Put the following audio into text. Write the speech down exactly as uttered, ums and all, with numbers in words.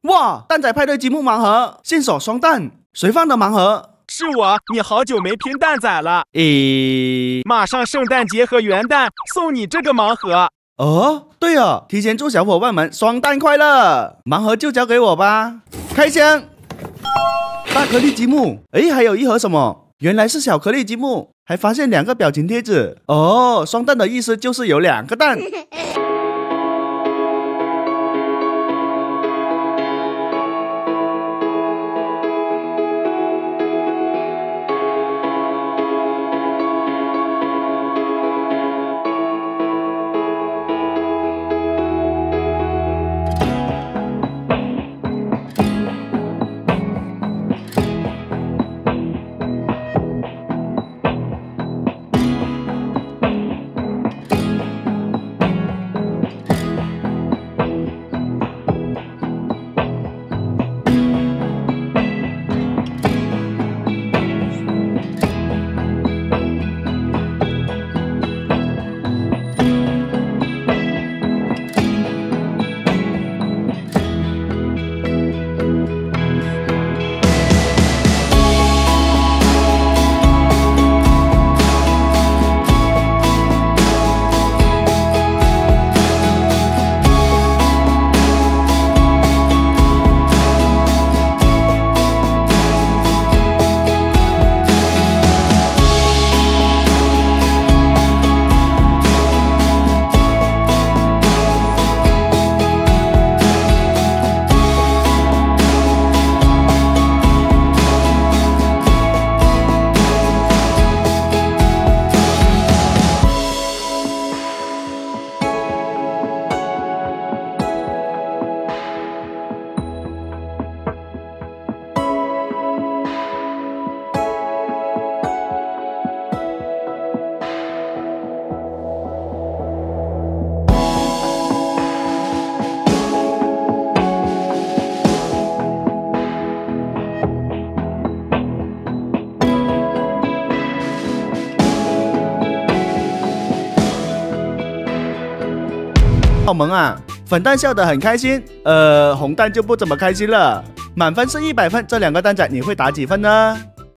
哇，蛋仔派对积木盲盒，线索双蛋，谁放的盲盒？ 是我，你好久没拼蛋仔了。 咦， 马上圣诞节和元旦，送你这个盲盒。 哦，对哦，提前祝小伙伴们双蛋快乐！盲盒就交给我吧，开箱。大颗粒积木，诶，还有一盒什么？原来是小颗粒积木，还发现两个表情贴纸。哦，双蛋的意思就是有两个蛋。好萌啊！粉蛋笑得很开心，呃，红蛋就不怎么开心了。满分是一百分，这两个蛋仔你会打几分呢？